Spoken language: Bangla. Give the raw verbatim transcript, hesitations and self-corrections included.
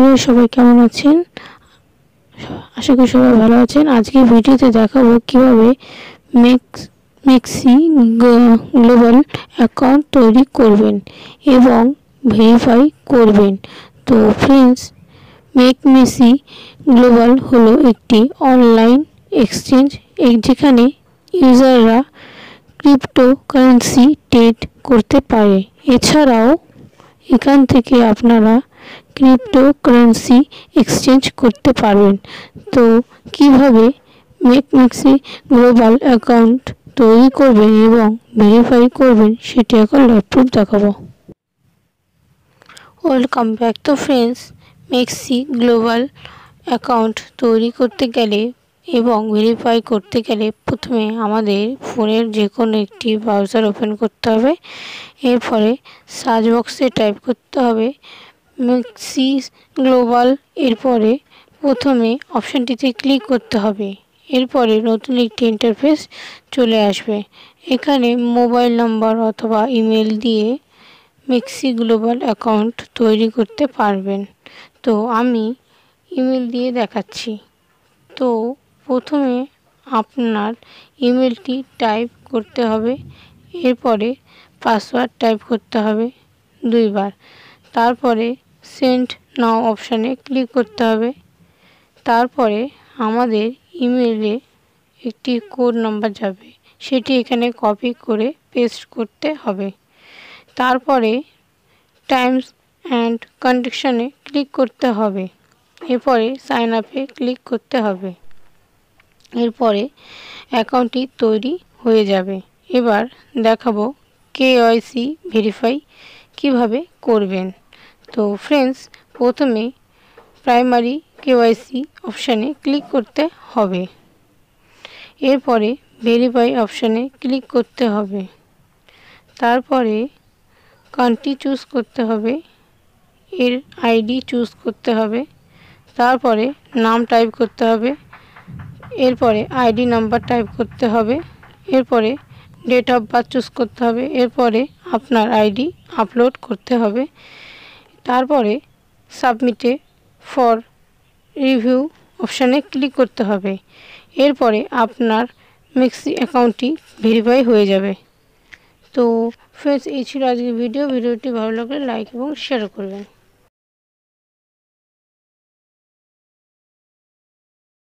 আপনারা সবাই কেমন আছেন? আশা করি সবাই ভালো আছেন। আজকে ভিডিওতে দেখাবো কিভাবে মেক্সি গ্লোবাল অ্যাকাউন্ট তৈরি করবেন এবং ভেরিফাই করবেন। তো ফ্রেন্ডস, মেক্সি গ্লোবাল হলো একটি অনলাইন এক্সচেঞ্জ যেখানে ইউজাররা ক্রিপ্টোকারেন্সি ট্রেড করতে পারে। এছাড়াও এখান থেকে আপনারা ক্রিপ্টোকারেন্সি এক্সচেঞ্জ করতে পারবেন। তো কিভাবে মেক্সি গ্লোবাল অ্যাকাউন্ট তৈরি করবেন এবং ভেরিফাই করবেন সেটি এখন ল্যাপটপ দেখাবো। Welcome back. তো ফ্রেন্ডস, মেক্সি গ্লোবাল অ্যাকাউন্ট তৈরি করতে গেলে এবং ভেরিফাই করতে গেলে প্রথমে আমাদের ফোনের যে কোনো একটি ব্রাউজার ওপেন করতে হবে। এরপরে সার্চ বক্সে টাইপ করতে হবে মেক্সি গ্লোবাল। এরপরে প্রথমে অপশানটিতে ক্লিক করতে হবে। এরপরে নতুন একটি ইন্টারফেস চলে আসবে। এখানে মোবাইল নাম্বার অথবা ইমেল দিয়ে মেক্সি গ্লোবাল অ্যাকাউন্ট তৈরি করতে পারবেন। তো আমি ইমেল দিয়ে দেখাচ্ছি। তো প্রথমে আপনার ইমেলটি টাইপ করতে হবে। এরপরে পাসওয়ার্ড টাইপ করতে হবে দুইবার। তারপরে সেন্ড নাও অপশানে ক্লিক করতে হবে। তারপরে আমাদের ইমেলে একটি কোড নাম্বার যাবে, সেটি এখানে কপি করে পেস্ট করতে হবে। তারপরে টার্মস অ্যান্ড কন্ডিশনে ক্লিক করতে হবে। এরপরে সাইন আপে ক্লিক করতে হবে। এরপরে অ্যাকাউন্টটি তৈরি হয়ে যাবে। এবার দেখাবো কেওয়াইসি ভেরিফাই কিভাবে করবেন। তো ফ্রেন্ডস, প্রথমে প্রাইমারি কেওয়াইসি অপশানে ক্লিক করতে হবে। এরপরে ভেরিফাই অপশানে ক্লিক করতে হবে। তারপরে কান্ট্রি চুজ করতে হবে, এর আইডি চুজ করতে হবে। তারপরে নাম টাইপ করতে হবে। এরপরে আইডি নাম্বার টাইপ করতে হবে। এরপরে ডেট অফ বার্থ চুজ করতে হবে। এরপরে আপনার আইডি আপলোড করতে হবে। তারপরে সাবমিটে ফর রিভিউ অপশানে ক্লিক করতে হবে। এরপরে আপনার মেক্সি অ্যাকাউন্টটি ভেরিফাই হয়ে যাবে। তো ফ্রেন্ডস, এই ছিল আজকের ভিডিও। ভিডিওটি ভালো লাগলে লাইক এবং শেয়ার করবেন।